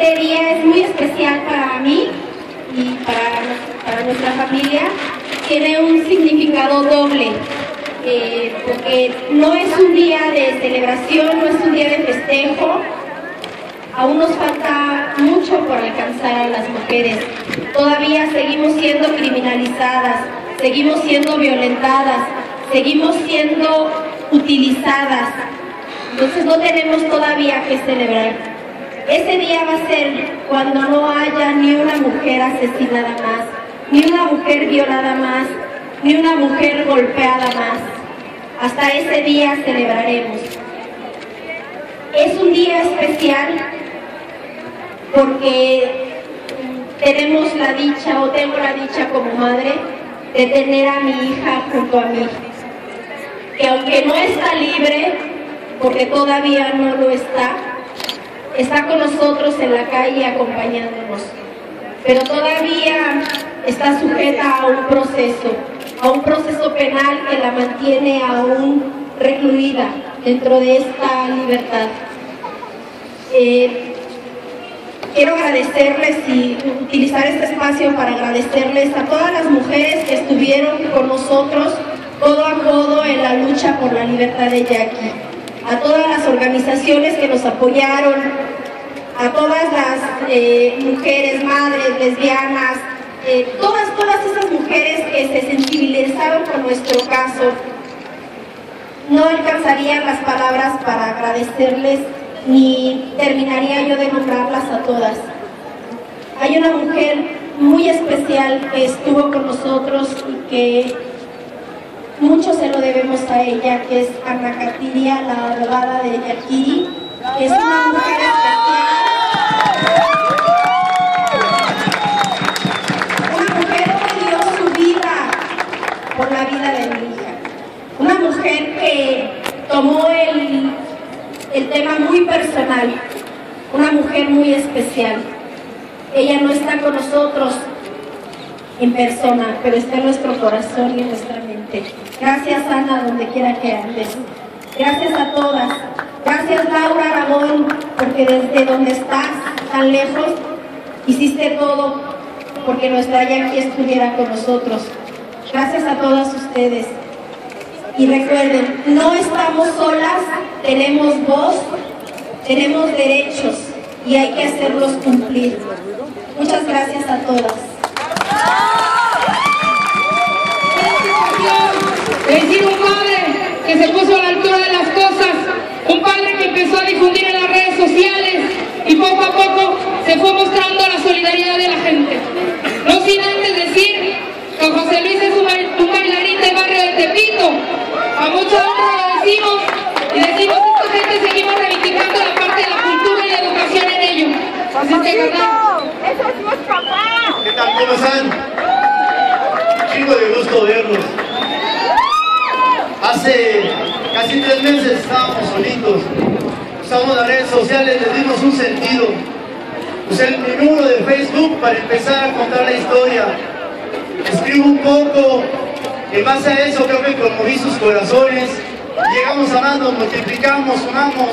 Este día es muy especial para mí y para nuestra familia. Tiene un significado doble, porque no es un día de celebración, no es un día de festejo. Aún nos falta mucho por alcanzar a las mujeres. Todavía seguimos siendo criminalizadas, seguimos siendo violentadas, seguimos siendo utilizadas. Entonces no tenemos todavía que celebrar. Ese día va a ser cuando no haya ni una mujer asesinada más, ni una mujer violada más, ni una mujer golpeada más. Hasta ese día celebraremos. Es un día especial porque tenemos la dicha, o tengo la dicha como madre, de tener a mi hija junto a mí, que aunque no está libre, porque todavía no lo está con nosotros en la calle acompañándonos, pero todavía está sujeta a un proceso penal que la mantiene aún recluida dentro de esta libertad. Quiero agradecerles y utilizar este espacio para agradecerles a todas las mujeres que estuvieron con nosotros codo a codo en la lucha por la libertad de Jackie, a todas las organizaciones que nos apoyaron, a todas las mujeres, madres, lesbianas, todas esas mujeres que se sensibilizaron con nuestro caso. No alcanzarían las palabras para agradecerles, ni terminaría yo de nombrarlas a todas. Hay una mujer muy especial que estuvo con nosotros y que mucho se lo debemos a ella, que es Ana Catiria, la abogada de Jackie, que es una mujer especial. Una mujer que dio su vida por la vida de mi hija. Una mujer que tomó el tema muy personal, una mujer muy especial. Ella no está con nosotros en persona, pero está en nuestro corazón y en nuestra mente. Gracias, Ana, donde quiera que andes. Gracias a todas. Gracias, Laura Aragón, porque desde donde estás, tan lejos, hiciste todo porque nuestra Jackie estuviera con nosotros. Gracias a todas ustedes. Y recuerden, no estamos solas, tenemos voz, tenemos derechos y hay que hacerlos cumplir. Muchas gracias a todas. Decir un padre que se puso a la altura de las cosas, un padre que empezó a difundir en las redes sociales y poco a poco se fue mostrando la solidaridad de la gente. No sin antes decir que José Luis es un bailarín del barrio de Tepito. A mucha honra lo decimos y decimos que esta gente seguimos reivindicando la parte de la cultura y la educación en ello. Así es que, carnal. ¡Eso es mi papá! ¿Qué tal? ¿Cómo están? Chingo de gusto verlos. Hace casi 3 meses estábamos solitos. Usamos las redes sociales, les dimos un sentido. Usé mi número de Facebook para empezar a contar la historia. Escribo un poco. En base a eso creo que conmoví sus corazones. Llegamos amando, multiplicamos, sumamos.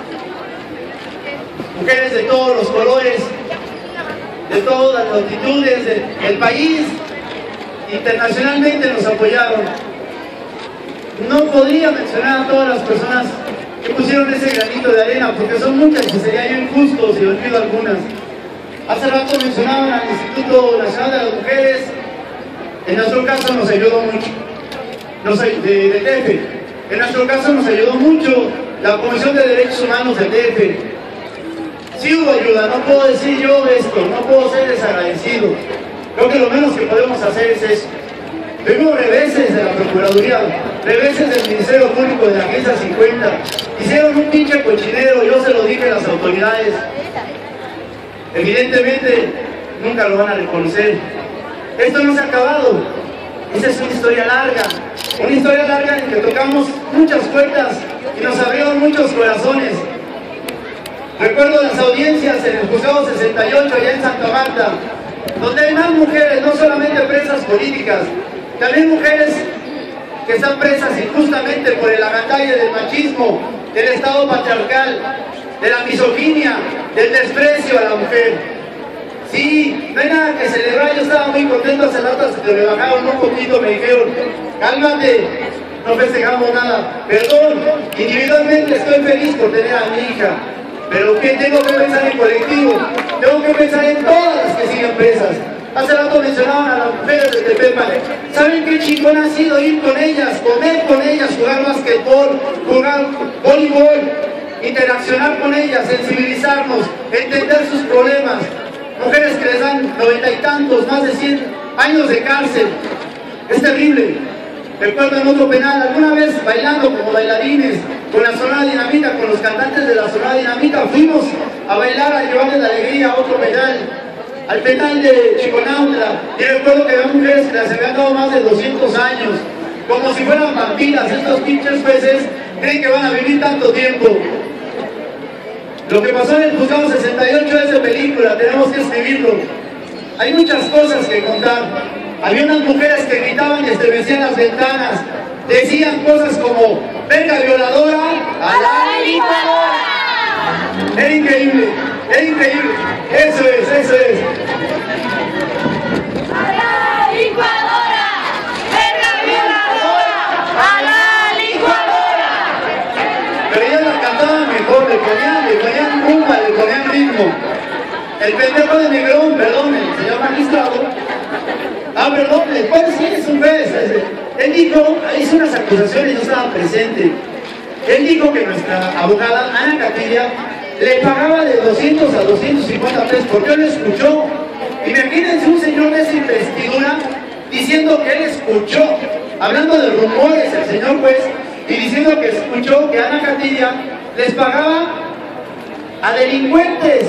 Mujeres de todos los colores, de todas las latitudes del país, internacionalmente nos apoyaron. No podría mencionar a todas las personas que pusieron ese granito de arena, porque son muchas que sería yo injusto si olvido algunas. Hace rato mencionaban al Instituto Nacional de las Mujeres. En nuestro caso nos ayudó mucho, del DF. En nuestro caso nos ayudó mucho la Comisión de Derechos Humanos del DF. Sí hubo ayuda, no puedo decir yo esto, no puedo ser desagradecido. Creo que lo menos que podemos hacer es eso. Tuvimos reveses de la Procuraduría, reveses del Ministerio Público de la Agencia 50. Hicieron un pinche cochinero, yo se lo dije a las autoridades. Evidentemente, nunca lo van a reconocer. Esto no se ha acabado. Esa es una historia larga en que tocamos muchas puertas y nos abrieron muchos corazones. Recuerdo las audiencias en el Juzgado 68 allá en Santa Marta, donde hay más mujeres, no solamente presas políticas, también mujeres que están presas injustamente por el agatalle del machismo, del Estado patriarcal, de la misoginia, del desprecio a la mujer. Sí, no hay nada que celebrar. Yo estaba muy contento hace rato, se me bajaron un poquito, me dijeron, cálmate, no festejamos nada. Perdón, individualmente estoy feliz por tener a mi hija, pero ¿qué tengo que pensar en colectivo? Tengo que pensar en todas las que siguen presas. Hace rato mencionaban a las mujeres de Tepepan. ¿Saben qué chingón ha sido ir con ellas, comer con ellas, jugar basquetbol, jugar voleibol, interaccionar con ellas, sensibilizarnos, entender sus problemas? Mujeres que les dan 90 y tantos, más de 100 años de cárcel. Es terrible. Recuerdo en otro penal, alguna vez bailando como bailarines, con la Sonora Dinamita, con los cantantes de la Sonora Dinamita, fuimos a bailar, a llevarles la alegría a otro penal, al penal de Chiconautla. Y recuerdo que había mujeres que les habían dado más de 200 años, como si fueran vampiras. Estos pinches jueces creen que van a vivir tanto tiempo. Lo que pasó en el juzgado 68 es de película, tenemos que escribirlo. Hay muchas cosas que contar. Había unas mujeres que gritaban y estremecían las ventanas. Decían cosas como, venga violadora, a la licuadora. Era increíble, era increíble. Eso es, eso es. A la licuadora, venga violadora, a la licuadora. Pero ellas la cantaban mejor, le ponían rumba, le ponían ritmo. El pendejo de Negrón, perdón, el señor magistrado. Perdón, después sí es un juez. Él dijo, hizo unas acusaciones, yo estaba presente. Él dijo que nuestra abogada, Ana Catilla, le pagaba de 200 a 250 pesos porque él escuchó. Imagínense un señor de esa investidura diciendo que él escuchó, hablando de rumores, el señor juez, y diciendo que escuchó que Ana Catilla les pagaba a delincuentes,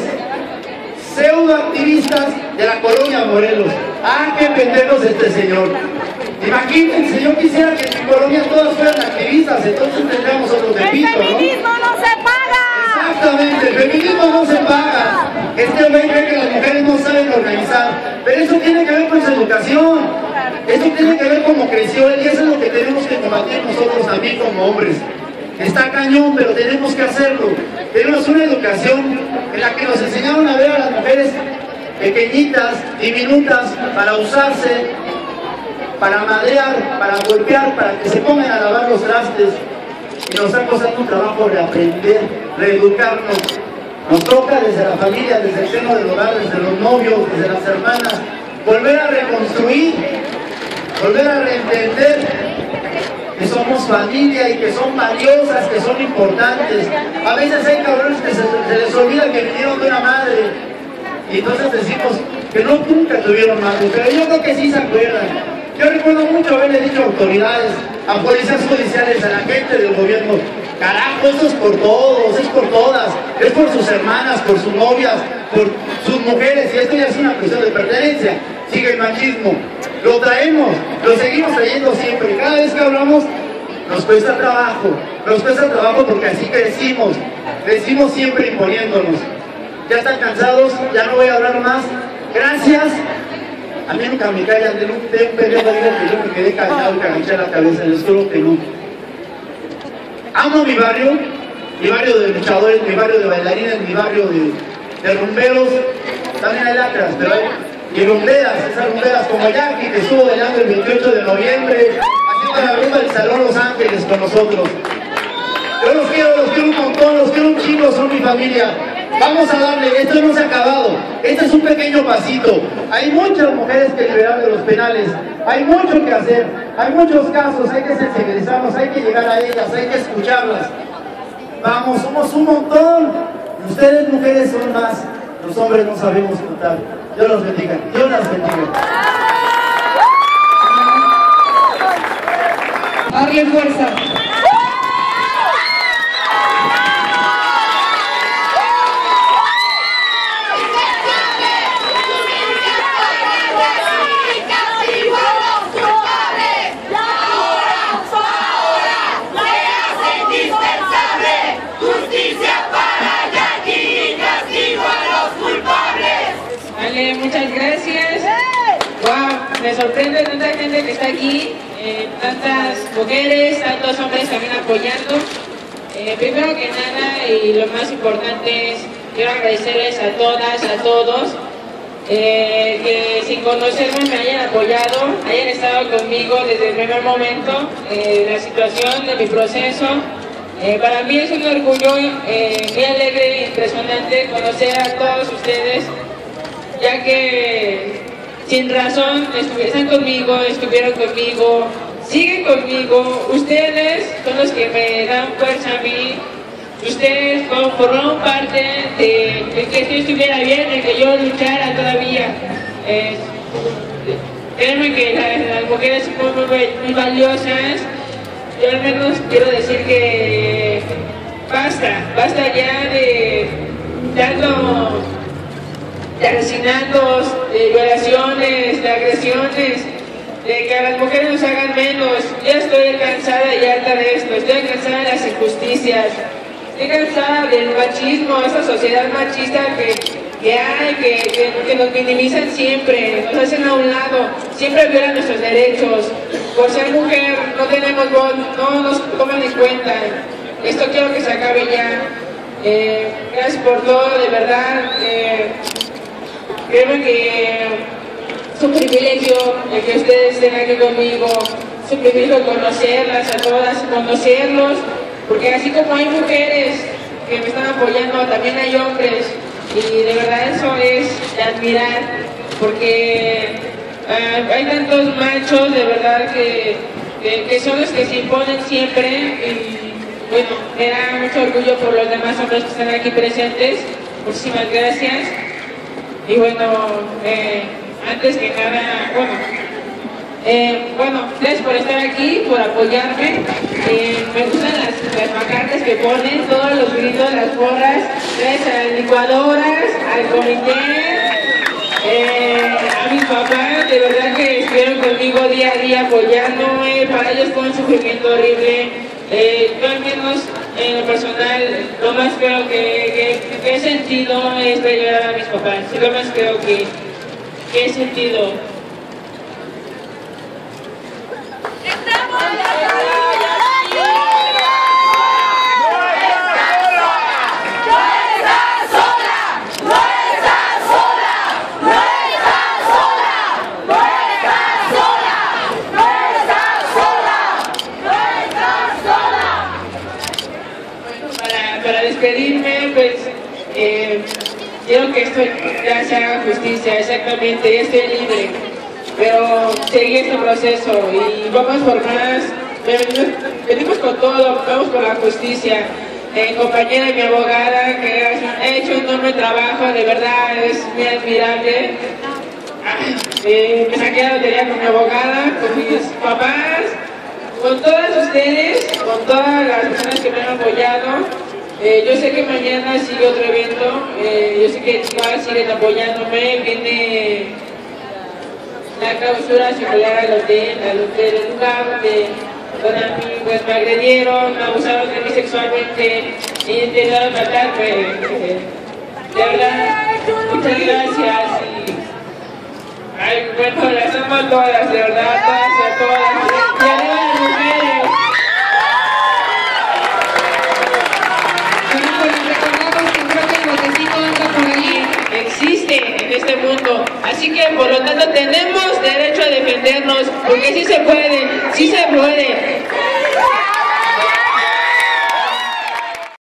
pseudoactivistas de la colonia Morelos. ¡Ah, qué pendejos este señor! Imagínense, yo quisiera que en mi colonia todas fueran activistas, entonces tendríamos otros de pito, ¿no? ¡El feminismo no se paga! Exactamente, el feminismo no se paga. Este hombre cree que las mujeres no saben organizar, pero eso tiene que ver con su educación. Eso tiene que ver cómo creció él, y eso es lo que tenemos que combatir nosotros también como hombres. Está cañón, pero tenemos que hacerlo. Tenemos una educación en la que nos enseñaron a ver a las mujeres pequeñitas, diminutas, para usarse, para madrear, para golpear, para que se pongan a lavar los trastes. Y nos está costando un trabajo reaprender, reeducarnos. Nos toca desde la familia, desde el seno del hogar, desde los novios, desde las hermanas, volver a reconstruir, volver a reentender que somos familia y que son valiosas, que son importantes. A veces hay cabrones que se les olvida que vinieron de una madre y entonces decimos que no, nunca tuvieron madre, pero yo creo que sí se acuerdan. Yo recuerdo mucho haberle dicho a autoridades, a policías judiciales, a la gente del gobierno, carajo, esto es por todos, es por todas, es por sus hermanas, por sus novias, por sus mujeres, y esto ya es una cuestión de pertenencia. Sigue el machismo, lo traemos, lo seguimos trayendo siempre. Cada vez que hablamos nos cuesta trabajo porque así crecimos siempre imponiéndonos. Ya están cansados, ya no voy a hablar más. Gracias. A mí nunca me callan, de un periodo digo que yo me quedé callado y cagaché la cabeza, les juro que no. Amo mi barrio de luchadores, mi barrio de bailarines, mi barrio de rumberos. También hay lacras, pero hay y rumberas, esas rumberas como Jackie, que estuvo bailando el 28 de noviembre, haciendo la rumba del Salón Los Ángeles con nosotros. Yo los quiero un montón, los quiero un chingo, son mi familia. Vamos a darle, esto no se ha acabado, este es un pequeño pasito. Hay muchas mujeres que liberar de los penales, hay mucho que hacer, hay muchos casos, hay que sensibilizarnos, hay que llegar a ellas, hay que escucharlas. Vamos, somos un montón. Ustedes mujeres son más, los hombres no sabemos contar. Dios los bendiga, Dios las bendiga. Darle fuerza. Muchas gracias. Wow, me sorprende tanta gente que está aquí, tantas mujeres, tantos hombres también apoyando. Primero que nada y lo más importante es quiero agradecerles a todas, a todos, que sin conocerme me hayan apoyado, hayan estado conmigo desde el primer momento, la situación de mi proceso. Para mí es un orgullo muy alegre e impresionante conocer a todos ustedes, ya que sin razón están conmigo, estuvieron conmigo, siguen conmigo. Ustedes son los que me dan fuerza a mí. Ustedes formaron parte de que yo estuviera bien, de que yo luchara todavía. Créanme que las mujeres son muy valiosas. Yo al menos quiero decir que basta ya de tanto de asesinatos, de violaciones, de agresiones, de que a las mujeres nos hagan menos. Ya estoy cansada y harta de esto, estoy cansada de las injusticias, estoy cansada del machismo, esa sociedad machista que hay, que nos minimizan siempre, nos hacen a un lado, siempre violan nuestros derechos. Por ser mujer no tenemos voz, no nos toman en cuenta. Esto quiero que se acabe ya. Gracias por todo, de verdad. Creo que es un privilegio el que ustedes estén aquí conmigo, es un privilegio conocerlas a todas, conocerlos, porque así como hay mujeres que me están apoyando, también hay hombres, y de verdad eso es de admirar, porque hay tantos machos de verdad que son los que se imponen siempre, y bueno, me da mucho orgullo por los demás hombres que están aquí presentes. Muchísimas gracias. Y bueno, antes que nada, gracias por estar aquí, por apoyarme. Me gustan las pancartas que ponen, todos los gritos, las porras. Gracias a las licuadoras, al comité, a mis papás, de verdad que estuvieron conmigo día a día apoyándome. Para ellos fue un sufrimiento horrible. Yo al menos en lo personal, lo más creo que he sentido es ayudar a mis papás. Lo más creo que he sentido. Para despedirme, pues quiero que esto ya se haga justicia, exactamente, ya estoy libre, pero seguí este proceso y vamos por más, venimos con todo, vamos por la justicia. Compañera y mi abogada, que ha hecho un enorme trabajo, de verdad es muy admirable. Me saqué la lotería con mi abogada, con mis papás, con todas ustedes, con todas las personas que me han apoyado. Yo sé que mañana sigue otro evento, yo sé que igual siguen apoyándome, viene la clausura circular al hotel, del lugar donde a mí pues, me agredieron, me abusaron de mí sexualmente y intentaron matarme. De verdad, muchas gracias. Ay, bueno, las amo todas, de verdad, todas. Y arriba las mujeres. Existe en este mundo, así que por lo tanto tenemos derecho a defendernos, porque sí se puede.